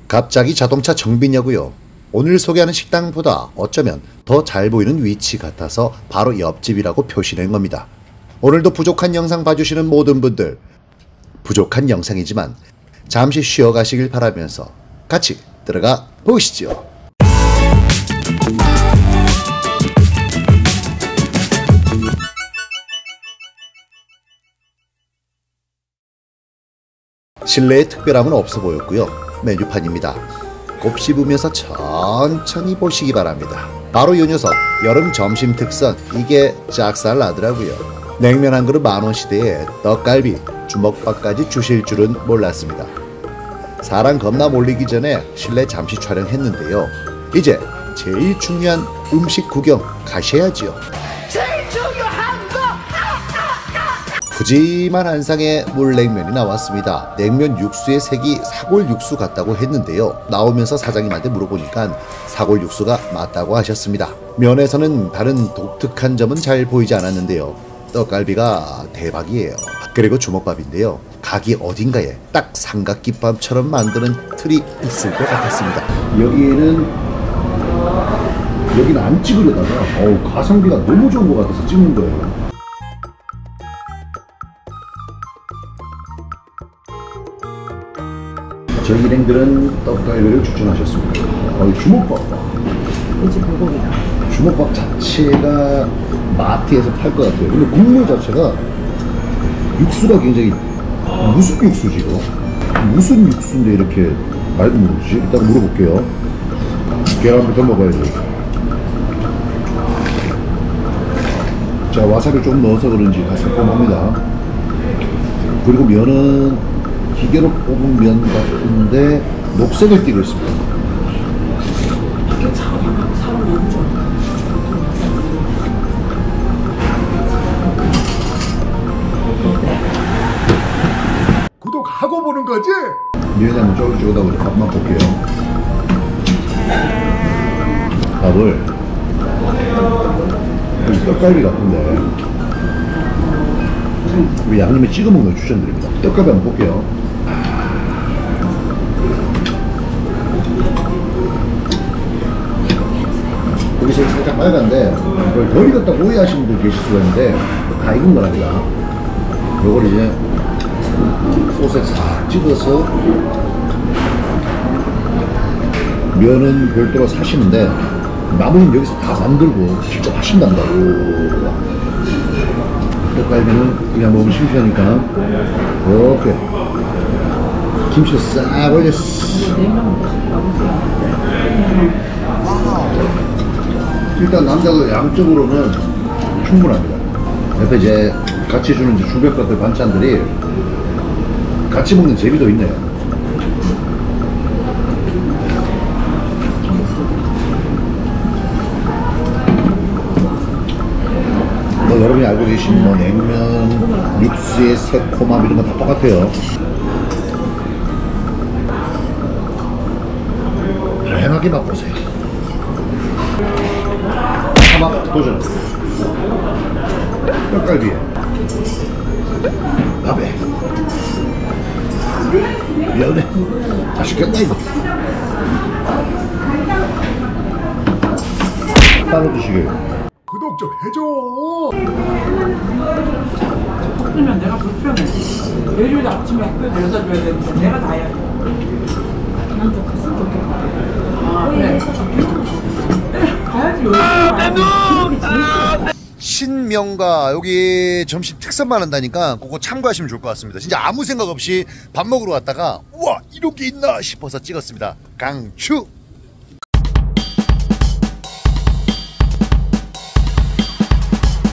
갑자기 자동차 정비냐고요? 오늘 소개하는 식당보다 어쩌면 더 잘 보이는 위치 같아서 바로 옆집이라고 표시된 겁니다. 오늘도 부족한 영상 봐주시는 모든 분들, 부족한 영상이지만 잠시 쉬어 가시길 바라면서 같이 들어가 보시죠. 실내에 특별함은 없어 보였고요. 메뉴판입니다. 곱씹으면서 천천히 보시기 바랍니다. 바로 이 녀석, 여름 점심 특선, 이게 짝살나더라고요. 냉면 한 그릇 만원 시대에 떡갈비, 주먹밥까지 주실 줄은 몰랐습니다. 사람 겁나 몰리기 전에 실내 잠시 촬영했는데요. 이제 제일 중요한 음식 구경 가셔야지요. 제일 중요한 거! 푸짐한 한상에 물냉면이 나왔습니다. 냉면 육수의 색이 사골 육수 같다고 했는데요. 나오면서 사장님한테 물어보니까 사골 육수가 맞다고 하셨습니다. 면에서는 다른 독특한 점은 잘 보이지 않았는데요. 떡갈비가 대박이에요. 그리고 주먹밥인데요. 각이 어딘가에 딱 삼각김밥처럼 만드는 틀이 있을 것 같았습니다. 여기는 안 찍으려다가 가성비가 너무 좋은 것 같아서 찍는 거예요. 저희 일행들은 떡갈비를 추천하셨습니다. 주먹밥. 그치, 불고기다. 주먹밥 자체가 마트에서 팔 것 같아요. 근데 국물 자체가 육수가 굉장히 무슨 육수지 이거? 무슨 육수인데 이렇게 맑은 물이지? 일단 물어볼게요. 계란부터 먹어야지. 자, 와사비를 좀 넣어서 그런지 다 새콤합니다. 그리고 면은 기계로 뽑은 면 같은데 녹색을 띠고 있습니다. 이게 사람 너무 좋아. 구독하고 보는 거지? 면이 한번 쫄깃쫄깃하고 밥만 볼게요. 밥을 떡갈비 같은데 우리 양념에 찍어 먹는 거 추천드립니다. 떡갈비 한번 볼게요. 여기 살짝 빨간데 이걸 덜 익었다고 오해하시는 분들 계실 수가 있는데 다 익은 거랍니다. 요걸 이제 소스에 싹 찍어서 면은 별도로 사시는데 나머지는 여기서 다 만들고 직접 하신단다고. 떡갈비는 그냥 먹으면 심심하니까 이렇게 김치를 싹 올렸어. 일단 남자들 양쪽으로는 충분합니다. 옆에 이제 같이 주는 이제 주백과들 반찬들이 같이 먹는 재미도 있네요. 여러분이 알고 계신 냉면, 육수의 새콤함 이런 거 다 똑같아요. 다양하게 맛보세요. 사막 도전. 떡갈비에 밥에 면에 맛있겠다 이거. 따로 드시게요. 구독 좀 해줘. 섞으면 내가 불편해. 매일 아침에 학교에 데려다 줘야 되는데 내가 다 해야 돼. 난 좀 갔으면 좋겠다. 아, 그래. 가야지. 신명가 여기 점심 특선만 한다니까 그거 참고하시면 좋을 것 같습니다. 진짜 아무 생각 없이 밥 먹으러 왔다가 우와 이런 게 있나 싶어서 찍었습니다. 강추.